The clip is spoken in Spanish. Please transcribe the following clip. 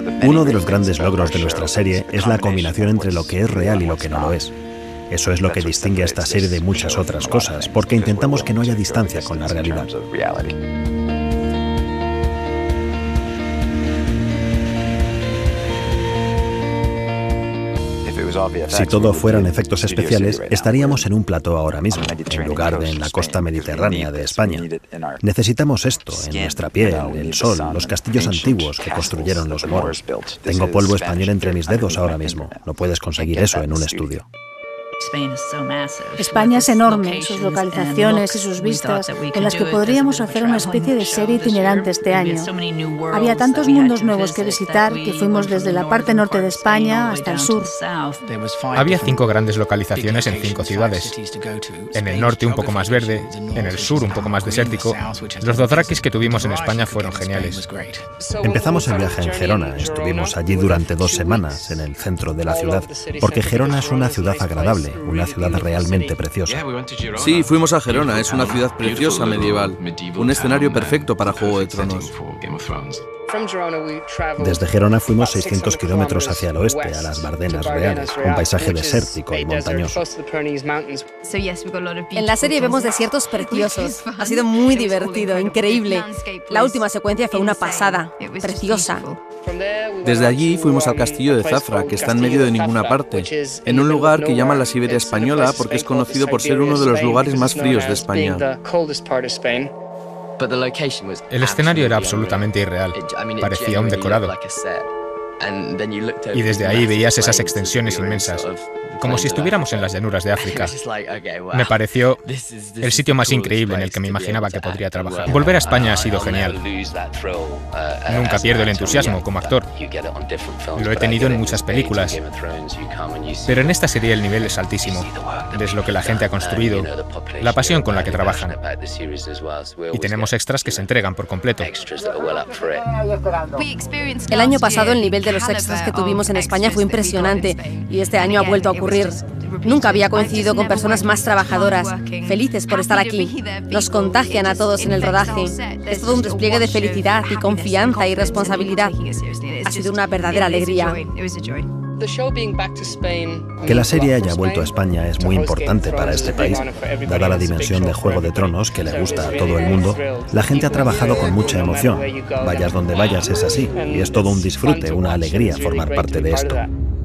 Uno de los grandes logros de nuestra serie es la combinación entre lo que es real y lo que no lo es. Eso es lo que distingue a esta serie de muchas otras cosas, porque intentamos que no haya distancia con la realidad. Si todo fueran efectos especiales, estaríamos en un plató ahora mismo, en lugar de en la costa mediterránea de España. Necesitamos esto en nuestra piel, el sol, los castillos antiguos que construyeron los moros. Tengo polvo español entre mis dedos ahora mismo. No puedes conseguir eso en un estudio. España es enorme, sus localizaciones y sus vistas, con las que podríamos hacer una especie de serie itinerante este año. Había tantos mundos nuevos que visitar que fuimos desde la parte norte de España hasta el sur. Había 5 grandes localizaciones en 5 ciudades. En el norte un poco más verde, en el sur un poco más desértico. Los dothrakis que tuvimos en España fueron geniales. Empezamos el viaje en Gerona. Estuvimos allí durante 2 semanas, en el centro de la ciudad, porque Gerona es una ciudad agradable, una ciudad realmente preciosa. Sí, fuimos a Gerona, es una ciudad preciosa medieval, un escenario perfecto para Juego de Tronos. Desde Gerona fuimos 600 kilómetros hacia el oeste, a las Bardenas Reales, un paisaje desértico y montañoso. En la serie vemos desiertos preciosos. Ha sido muy divertido, increíble. La última secuencia fue una pasada, preciosa. Desde allí fuimos al castillo de Zafra, que está en medio de ninguna parte, en un lugar que llaman la Siberia española porque es conocido por ser uno de los lugares más fríos de España. El escenario era absolutamente irreal, parecía un decorado. Y desde ahí veías esas extensiones inmensas, como si estuviéramos en las llanuras de África. Me pareció el sitio más increíble en el que me imaginaba que podría trabajar. Volver a España ha sido genial. Nunca pierdo el entusiasmo como actor. Lo he tenido en muchas películas. Pero en esta serie el nivel es altísimo. Ves lo que la gente ha construido, la pasión con la que trabajan. Y tenemos extras que se entregan por completo. El año pasado el nivel de los extras que tuvimos en España fue impresionante y este año ha vuelto a ocurrir. Nunca había coincidido con personas más trabajadoras, felices por estar aquí. Nos contagian a todos en el rodaje. Es todo un despliegue de felicidad y confianza y responsabilidad. Ha sido una verdadera alegría. Que la serie haya vuelto a España es muy importante para este país. Dada la dimensión de Juego de Tronos, que le gusta a todo el mundo, la gente ha trabajado con mucha emoción. Vayas donde vayas es así, y es todo un disfrute, una alegría formar parte de esto.